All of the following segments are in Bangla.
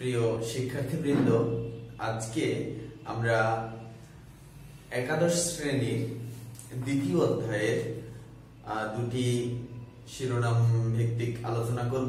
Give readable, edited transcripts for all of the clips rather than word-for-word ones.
প্রিয় শিক্ষার্থীবৃন্দ, আজকে আমরা একাদশ শ্রেণীর দ্বিতীয় অধ্যায়ের দুটি শিরোনাম ভিত্তিক আলোচনা করব।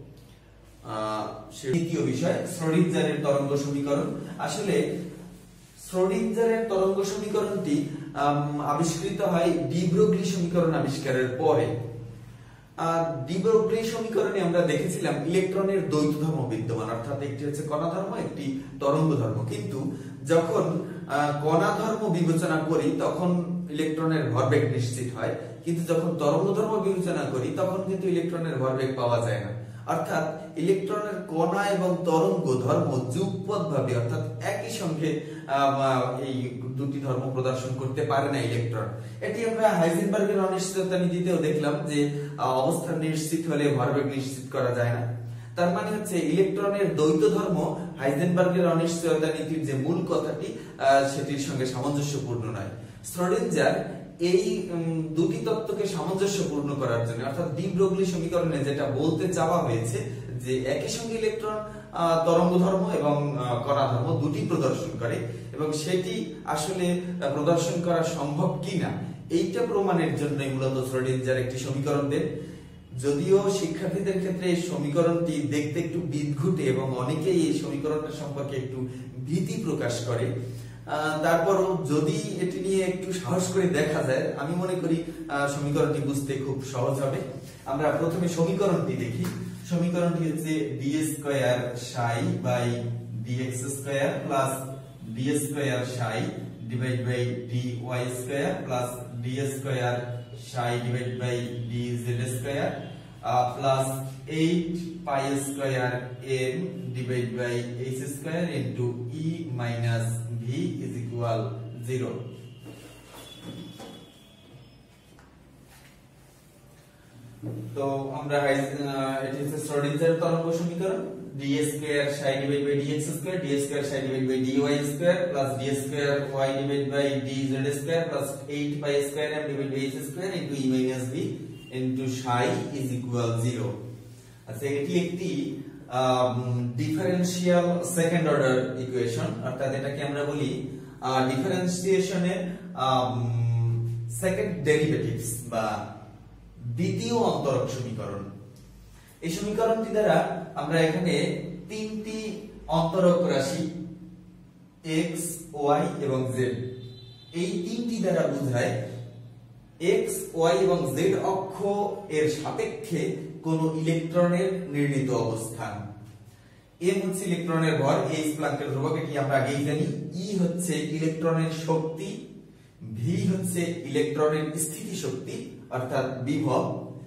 দ্বিতীয় বিষয় শ্রোডিঞ্জারের তরঙ্গ সমীকরণ। আসলে শ্রোডিঞ্জারের তরঙ্গ সমীকরণটি আবিষ্কৃত হয় ডি ব্রোগ্লি সমীকরণ আবিষ্কারের পরে। ডি ব্রোগ্লি সমীকরণে আমরা দেখেছিলাম ইলেকট্রনের দ্বৈত ধর্ম বিদ্যমান, অর্থাৎ একটি হচ্ছে কণা ধর্ম, একটি তরঙ্গ ধর্ম। কিন্তু যখন কণা ধর্ম বিবেচনা করি তখন ইলেকট্রনের ভরবেগ নিশ্চিত হয়, কিন্তু যখন তরঙ্গ ধর্ম বিবেচনা করি তখন কিন্তু ইলেকট্রনের ভরবেগ পাওয়া যায় না। অর্থাৎ ইলেকট্রনের কণা এবং তরঙ্গ ধর্ম যুগপৎভাবে অর্থাৎ একই সঙ্গে এই দুটি ধর্ম প্রদর্শন করতে পারে না ইলেকট্রন। এটি আমরা হাইজেনবার্গের অনিশ্চয়তা নীতিতেও দেখলাম যে অবস্থান নিশ্চিত হলে ভরবেগ নিশ্চিত করা যায় না। তার মানে হচ্ছে ইলেকট্রনের দ্বৈত ধর্ম হাইজেনবার্গের অনিশ্চয়তা নীতির যে মূল কথাটি সেটির সঙ্গে সামঞ্জস্যপূর্ণ নয়। শ্রোডিঞ্জার এই দুটি তত্ত্বকে সামঞ্জস্যপূর্ণ করার জন্য অর্থাৎ ডি ব্রোগ্লি সমীকরণে যেটা বলতে চাওয়া হয়েছে যে একই সঙ্গে ইলেকট্রন তরঙ্গ ধর্ম এবং কণা ধর্ম দুটি প্রদর্শন করে এবং সেটি আসলে প্রদর্শন করা সম্ভব কিনা এইটা প্রমাণের জন্যই মূলত শ্রোডিঞ্জার একটি সমীকরণ দেন। যদিও শিক্ষার্থীদের ক্ষেত্রে এই সমীকরণটি দেখতে একটু বিদঘুটে এবং অনেকেই এই সমীকরণটা সম্পর্কে একটু ভীতি প্রকাশ করে, তারপরও যদি এটি নিয়ে একটু সাহস করে দেখা যায় আমি মনে করি সমীকরণটি বুঝতে খুব সহজ হবে। আমরা প্রথমে সমীকরণটি দেখি। সমীকরণটি হচ্ছে d square psi by d x square plus d square psi divide by d y square plus d square psi divide by d z square plus 8 pi square m divide by h square into e minus v is equal 0। তো আমরা এটি হচ্ছে শ্রোডিঞ্জার তরঙ্গ সমীকরণ। D square psi divide by d x square d square psi divide by d y square plus d square Y divide by d z square plus 8 pi square m divide by h square into e minus v into psi is equal 0। আচ্ছা, এটি একটি ডিফারেন্সিয়াল সেকেন্ড অর্ডার ইকুয়েশন, অর্থাৎ এটাকে আমরা বলি ডিফারেন্সিয়েশনের সেকেন্ড ডেরিভেটিভস বা দ্বিতীয় অন্তরক সমীকরণ। এই সমীকরণটি দ্বারা আমরা এখানে তিনটি অন্তরক রাশি x, y এবং z, এই তিনটি দ্বারা বোঝায় x, y এবং z অক্ষ এর সাপেক্ষে কোন ইলেকট্রনের নির্ণীত অবস্থান। m হচ্ছে ইলেকট্রনের ভর, h প্লাঙ্কের ধ্রুবক, এটি আমরা আগেই জানি। e হচ্ছে ইলেকট্রনের শক্তি, v হচ্ছে ইলেকট্রনের স্থিতি শক্তি অর্থাৎ বিভব,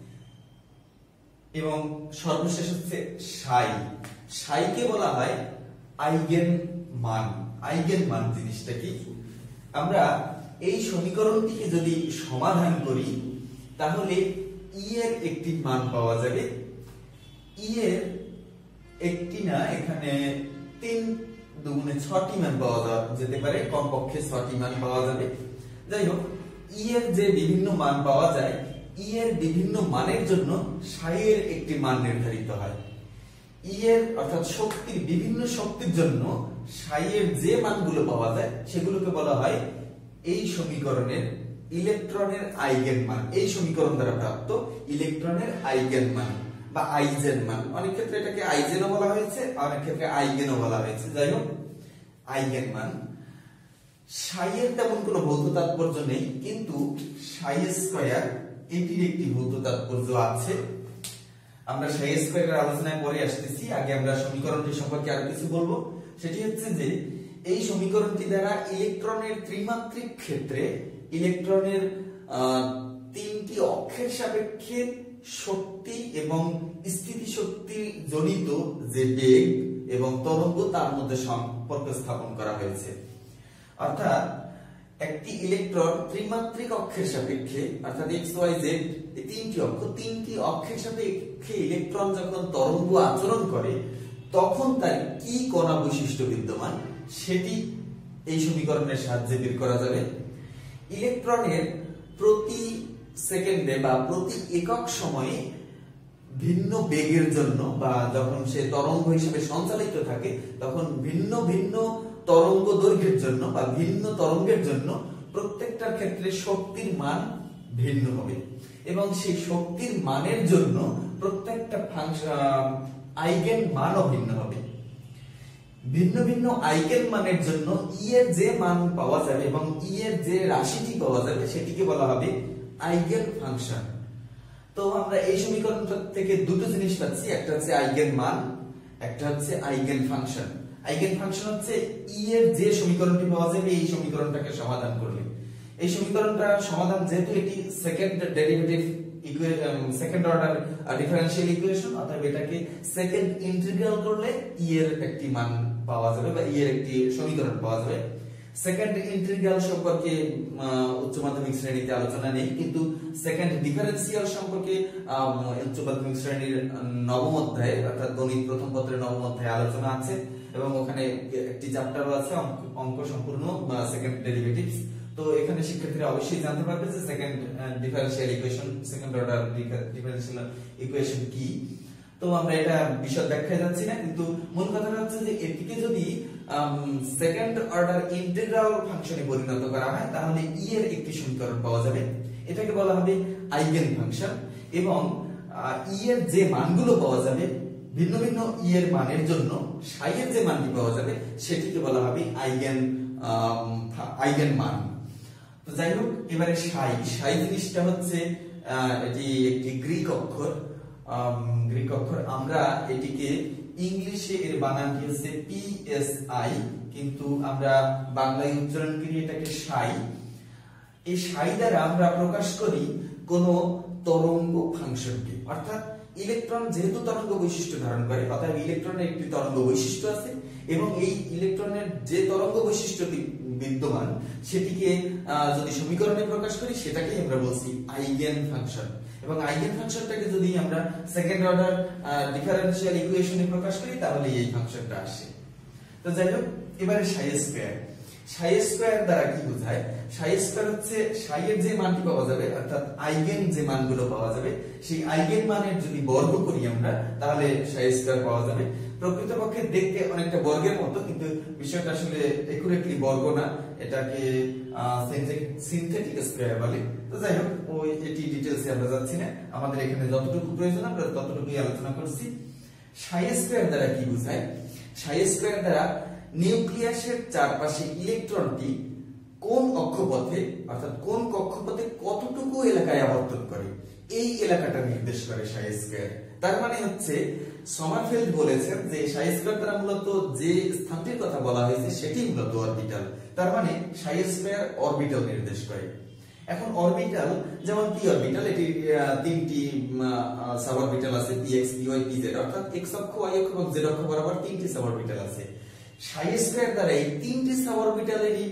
এবং সর্বশেষ হচ্ছে সাই। সাইকে বলা হয় আইগেন মান। আইগেন মান জিনিসটা কি? আমরা এই সমীকরণটিকে যদি সমাধান করি তাহলে ই এর একটি মান পাওয়া যাবে। ই এর একটি না, এখানে 3 দুগুণে 6টি মান পাওয়া যেতে পারে, কমপক্ষে 6টি মান পাওয়া যাবে। যাই হোক, ই এর যে বিভিন্ন মান পাওয়া যায়, ই এর বিভিন্ন মানের জন্য সাই এর একটি মান নির্ধারিত হয়। ই এর অর্থাৎ শক্তির বিভিন্ন শক্তির জন্য সাই এর যে মানগুলো পাওয়া যায় সেগুলোকে বলা হয় এই সমীকরণের ইলেকট্রনের আইগেন মান। এই সমীকরণ দ্বারা প্রাপ্ত ইলেকট্রনের আইগেন মান বা আইজেন মান। অনেক ক্ষেত্রে এটাকে আইজেনও বলা হয়েছে, অনেক ক্ষেত্রে আইগেনও বলা হয়েছে। যাই হোক, আইগেন মান। সাই এর তেমন কোনো ভৌত তাৎপর্য নেই, কিন্তু সাই স্কয়ার এটির একটি ভৌত তাৎপর্য আছে। আমরা সাই স্কয়ারের আলোচনায় পরে আসতেছি, আগে আমরা সমীকরণটি সম্পর্কে আরো কিছু বলবো। সেটি হচ্ছে যে এই সমীকরণটি দ্বারা ইলেকট্রনের ত্রিমাত্রিক ক্ষেত্রে ইলেকট্রনের তিনটি অক্ষের সাপেক্ষে শক্তি এবং স্থিতি শক্তি জনিত যে বেগ এবং তরঙ্গ তার মধ্যে সম্পর্ক স্থাপন করা হয়েছে। অর্থাৎ একটি ইলেকট্রন ত্রিমাত্রিক অক্ষের সাপেক্ষে অর্থাৎ x, y, z এই তিনটি অক্ষের সাপেক্ষে ইলেকট্রন যখন তরঙ্গ আচরণ করে তখন তার কি কণা বৈশিষ্ট্য বিদ্যমান সেটি এই সমীকরণের সাহায্যে বের করা যাবে। ইলেকট্রনের প্রতি সেকেন্ডে বা প্রতি একক সময়ে ভিন্ন বেগের জন্য বা যখন সে তরঙ্গ হিসেবে সঞ্চালিত থাকে তখন ভিন্ন ভিন্ন তরঙ্গ দৈর্ঘ্যের জন্য বা ভিন্ন তরঙ্গের জন্য প্রত্যেকটার ক্ষেত্রে শক্তির মান ভিন্ন হবে এবং সেই শক্তির মানের জন্য প্রত্যেকটা আইগেন মানও ভিন্ন হবে। ভিন্ন ভিন্ন আইগেন মানের জন্য ই এর যে মান পাওয়া যাবে এবং ই এর যে রাশিটি পাওয়া যাবে সেটিকে বলা হবে আইগেন ফাংশন। তো আমরা এই সমীকরণটা থেকে দুটো জিনিস পাচ্ছি, একটা হচ্ছে আইগেন মান, একটা হচ্ছে আইগেন ফাংশন। আইগেন ফাংশন হচ্ছে ই এর যে সমীকরণটি পাওয়া যাবে এই সমীকরণটাকে সমাধান করলে, এই সমীকরণটা সমাধান যেহেতু এটি second derivative second order differential equation, অর্থাৎ এটাকে সেকেন্ড ইন্টিগ্রাল করলে ই এর একটি মান পাওয়া যাবে বা ই এর একটি সমীকরণ পাওয়া যাবে। সেকেন্ড ইন্টিগ্রাল সম্পর্কে উচ্চ মাধ্যমিক শ্রেণীতে আলোচনা নেই, কিন্তু সেকেন্ড ডিফারেন্সিয়াল সম্পর্কে উচ্চ মাধ্যমিক শ্রেণীর নবম অধ্যায়ে অর্থাৎ গণিত প্রথম পত্রের নবম অধ্যায়ে আলোচনা আছে এবং ওখানে একটি চ্যাপ্টারও আছে অঙ্ক সম্পূর্ণ সেকেন্ড ডেরিভেটিভস। তো এখানে শিক্ষার্থীরা অবশ্যই জানতে পারবে যে second differential equation, second order differential equation কি। তো আমরা এটা বিশদ ব্যাখ্যায় যাচ্ছি না, কিন্তু মূল কথাটা হচ্ছে যে এটিকে যদি সেকেন্ড অর্ডার ইন্টিগ্রাল ফাংশনে পরিণত করা হয় তাহলে ই এর একটি সমীকরণ পাওয়া যাবে, এটাকে বলা হবে আইগেন ফাংশন। এবং ই এর যে মানগুলো পাওয়া যাবে ভিন্ন ভিন্ন ই এর মানের জন্য সাই এর যে মানটি পাওয়া যাবে সেটিকে বলা হবে আইগেন মান। তো যাই হোক, এবারে সাই জিনিসটা হচ্ছে এটি একটি গ্রিক অক্ষর। আমরা এটিকে ইংলিশে এর বানানটি হচ্ছে PSI, কিন্তু আমরা বাংলায় উচ্চারণ করি এটাকে সাই। এই সাই দ্বারা আমরা প্রকাশ করি কোন তরঙ্গ ফাংশনকে, অর্থাৎ ইলেকট্রন যেহেতু তরঙ্গ বৈশিষ্ট্য ধারণ করে অর্থাৎ ইলেকট্রনের একটি তরঙ্গ বৈশিষ্ট্য আছে এবং এই ইলেকট্রনের যে তরঙ্গ বৈশিষ্ট্যটি বিদ্যমান সেটিকে যদি সমীকরণে প্রকাশ করি সেটাকেই আমরা বলছি আইগেন ফাংশন। এবং আইগেন ফাংশনটাকে যদি আমরা সেকেন্ড অর্ডার ডিফারেনশিয়াল ইকুয়েশনে প্রকাশ করি তাহলে এই ফাংশনটা আসে। তো যাই হোক, এবারে সাই স্কয়ার। সাই স্কয়ার দ্বারা কি বোঝায়? সাই স্কয়ার হচ্ছে সাই এর যে মানটি পাওয়া যাবে অর্থাৎ আইগেন যে মানগুলো পাওয়া যাবে সেই আইগেন মানের যদি বর্গ করি আমরা তাহলে সাই স্কয়ার পাওয়া যাবে। প্রকৃতপক্ষে দেখতে অনেকটা বর্গের মতো, কিন্তু বিষয়টা আসলে একুরেটলি বর্গ না, এটাকে সিনথেটিক স্কয়ার বলে। তো যাই হোক, ওই এটি ডিটেইলসে আমরা যাচ্ছি না, আমাদের এখানে যতটুকু প্রয়োজন আমরা ততটুকুই আলোচনা করছি। সাই স্কয়ার দ্বারা কি বোঝায়? সাই স্কয়ার দ্বারা নিউক্লিয়াসের চারপাশে ইলেকট্রনটি কোন অক্ষপথে অর্থাৎ কোন কক্ষপথে কতটুকু এলাকায় আবর্তন করে এই এলাকাটা নির্দেশ করে সাই স্কয়ার। তার মানে হচ্ছে সমারফেল্ড বলেছেন যে সাই স্কয়ার দ্বারা মূলত যে স্থানটির কথা বলা হয়েছে সেটি মূলত অরবিটাল। তার মানে সাই স্কয়ার অরবিটাল নির্দেশ করে। এখন অরবিটাল যেমন পি অরবিটাল, এটি তিনটি সাব অরবিটাল আছে, px py pz, অর্থাৎ x অক্ষ y অক্ষ এবং z অক্ষ বরাবর তিনটি সাব অরবিটাল আছে। সাই স্কয়ার দ্বারা এই তিনটি সাব অরবিটালেরই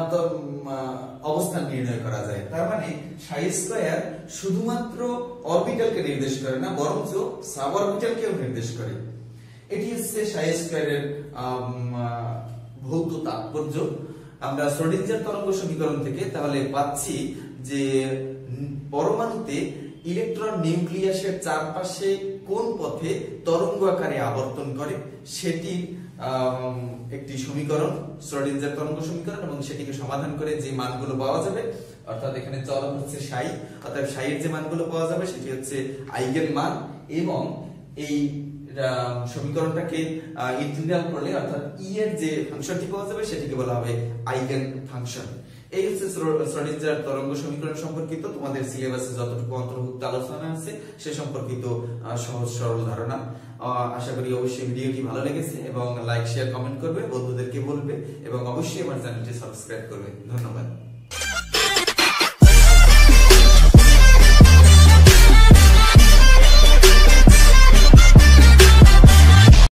অবস্থান নির্ণয় করা যায়। তার মানে সাই স্কয়ার শুধুমাত্র অরবিটালকে নির্দেশ করে না, বরঞ্চ সাব অরবিটালকেও নির্দেশ করে। এটি হচ্ছে সাই স্কয়ারের ভৌত তাৎপর্য। আমরা শ্রোডিঞ্জার তরঙ্গ সমীকরণ থেকে তাহলে পাচ্ছি যে পরমাণুতে ইলেকট্রন নিউক্লিয়াসের চারপাশে কোন পথে তরঙ্গ আকারে আবর্তন করে সেটি একটি সমীকরণ, শ্রোডিঞ্জার তরঙ্গ সমীকরণ, এবং সেটিকে সমাধান করে যে মানগুলো পাওয়া যাবে অর্থাৎ এখানে চলক হচ্ছে সাই, অর্থাৎ সাই এর যে মানগুলো পাওয়া যাবে সেটি হচ্ছে আইগেন মান। এবং এই সমীকরণটাকে ইন্টিগ্রাল করলে অর্থাৎ ই এর যে ফাংশনটি পাওয়া যাবে সেটিকে বলা হবে আইগেন ফাংশন। এই হচ্ছে শ্রোডিঞ্জার তরঙ্গ সমীকরণ সম্পর্কিত তোমাদের সিলেবাসে যতটুকু অন্তর্ভুক্ত আলোচনা আছে সে সম্পর্কিত সহজ সরল ধারণা। আশা করি অবশ্যই ভিডিওটি ভালো লেগেছে এবং লাইক শেয়ার কমেন্ট করবে, বন্ধুদেরকে বলবে এবং অবশ্যই আমার চ্যানেলটি সাবস্ক্রাইব করবে। ধন্যবাদ।